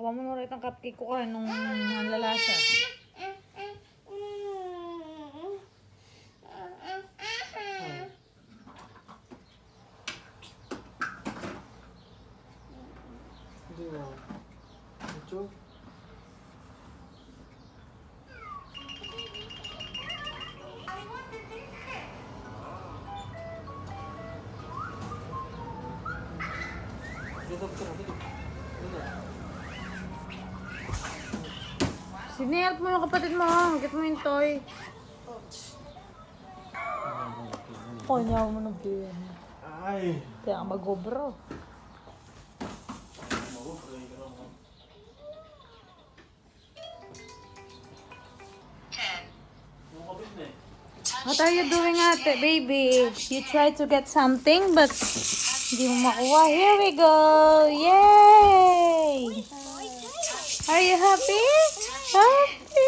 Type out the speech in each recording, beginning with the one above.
Kawa mo na ulit ang cupcake ko ka nung lalasa. Hindi mo. Ito? Sinihilp mo yung kapatid mo. Get mo yung toy. Kanya mo nag-game. Ay! Kaya ka mag-obro. What are you doing, ate, baby? You tried to get something, but hindi mo makuha. Here we go! Yay! Are you happy? Happy!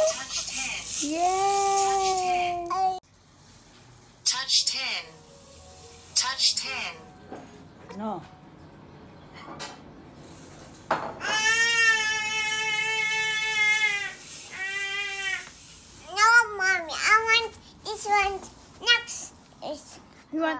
Yay! Touch 10. Touch 10. No. No, mommy, I want this one next. You want?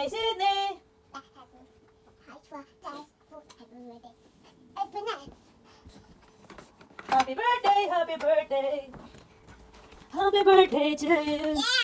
Sydney, Sydney. Open it. Happy birthday, happy birthday. Happy birthday to you.